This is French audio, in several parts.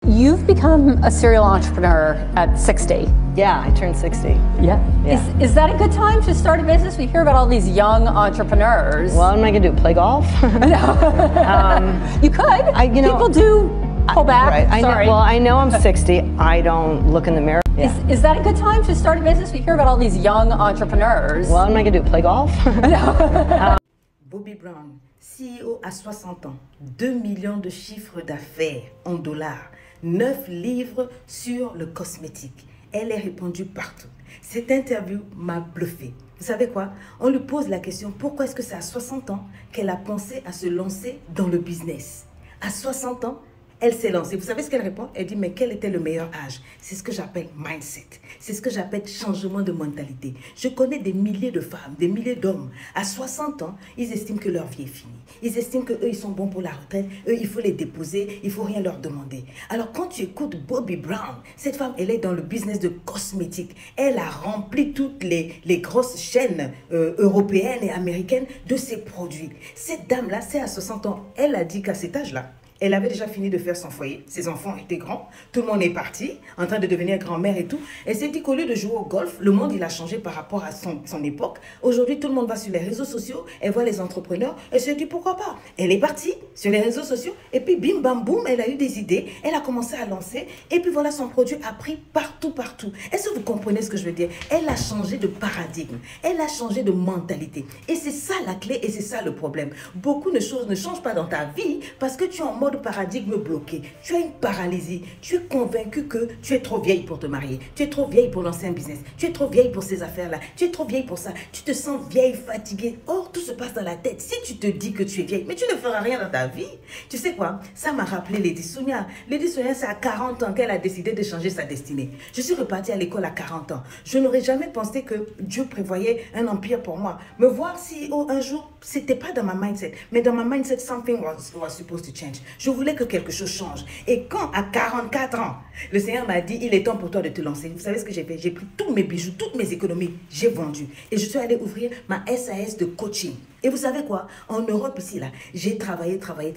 You've become a serial entrepreneur at 60. Yeah, I turned 60. Yeah. Yeah. Is that a good time to start a business? We hear about all these young entrepreneurs. Well, what am I going to do? Play golf? You could. People do pull back. Right. Sorry. I know I'm 60. I don't look in the mirror. Yeah. Is that a good time to start a business? We hear about all these young entrepreneurs. Well, what am I going to do? Play golf? Bobbi Brown, CEO à 60 ans, 2 millions de chiffres d'affaires en dollars, 9 livres sur le cosmétique. Elle est répandue partout. Cette interview m'a bluffé. Vous savez quoi? On lui pose la question, pourquoi est-ce que c'est à 60 ans qu'elle a pensé à se lancer dans le business? À 60 ans, elle s'est lancée. Vous savez ce qu'elle répond? Elle dit, mais quel était le meilleur âge? C'est ce que j'appelle mindset. C'est ce que j'appelle changement de mentalité. Je connais des milliers de femmes, des milliers d'hommes. À 60 ans, ils estiment que leur vie est finie. Ils estiment qu'eux, ils sont bons pour la retraite. Eux, il faut les déposer. Il ne faut rien leur demander. Alors, quand tu écoutes Bobbi Brown, cette femme, elle est dans le business de cosmétique. Elle a rempli toutes les grosses chaînes européennes et américaines de ses produits. Cette dame-là, c'est à 60 ans. Elle a dit qu'à cet âge-là, elle avait déjà fini de faire son foyer. Ses enfants étaient grands. Tout le monde est parti, en train de devenir grand-mère et tout. Elle s'est dit qu'au lieu de jouer au golf, le monde, il a changé par rapport à son époque. Aujourd'hui, tout le monde va sur les réseaux sociaux. Elle voit les entrepreneurs. Elle s'est dit, pourquoi pas? Elle est partie sur les réseaux sociaux. Et puis, bim, bam, boum, elle a eu des idées. Elle a commencé à lancer. Et puis, voilà, son produit a pris partout, partout. Est-ce que vous comprenez ce que je veux dire? Elle a changé de paradigme. Elle a changé de mentalité. Et c'est ça la clé et c'est ça le problème. Beaucoup de choses ne changent pas dans ta vie parce que tu es en mode paradigme bloqué. Tu as une paralysie. Tu es convaincu que tu es trop vieille pour te marier. Tu es trop vieille pour lancer un business. Tu es trop vieille pour ces affaires-là. Tu es trop vieille pour ça. Tu te sens vieille, fatiguée. Or, tout se passe dans la tête. Si tu te dis que tu es vieille, mais tu ne feras rien dans ta vie. Tu sais quoi? Ça m'a rappelé Lady Sonia. Lady Sonia, c'est à 40 ans qu'elle a décidé de changer sa destinée. Je suis repartie à l'école à 40 ans. Je n'aurais jamais pensé que Dieu prévoyait un empire pour moi. Me voir CEO un jour, c'était pas dans ma mindset. Mais dans ma mindset, something was supposed to change. Je voulais que quelque chose change. Et quand, à 44 ans, le Seigneur m'a dit, il est temps pour toi de te lancer. Vous savez ce que j'ai fait? J'ai pris tous mes bijoux, toutes mes économies, j'ai vendu. Et je suis allée ouvrir ma SAS de coaching. Et vous savez quoi? En Europe ici, là, j'ai travaillé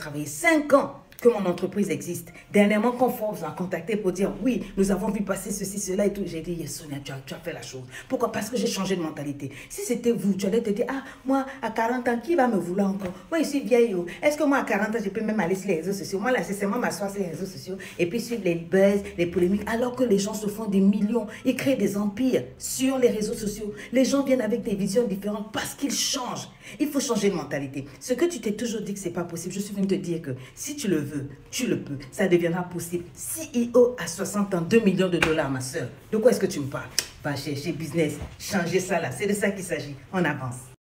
5 ans que mon entreprise existe. Dernièrement, quand Forbes m'a contacté pour dire, oui, nous avons vu passer ceci, cela et tout, j'ai dit, yes, Sonia, tu as fait la chose. Pourquoi? Parce que j'ai changé de mentalité. Si c'était vous, tu allais te dire, ah, moi, à 40 ans, qui va me vouloir encore? Moi, je suis vieille. Est-ce que moi, à 40 ans, je peux même aller sur les réseaux sociaux? Moi, là, c'est seulement m'asseoir sur les réseaux sociaux et puis suivre les buzz, les polémiques, alors que les gens se font des millions. Ils créent des empires sur les réseaux sociaux. Les gens viennent avec des visions différentes parce qu'ils changent. Il faut changer de mentalité. Ce que tu t'es toujours dit que c'est pas possible, je suis venue te dire que si tu le veux, tu le peux. Ça deviendra possible. CEO à 60 ans, 2 millions de dollars, ma soeur. De quoi est-ce que tu me parles? Va chercher business, changer ça là. C'est de ça qu'il s'agit. On avance.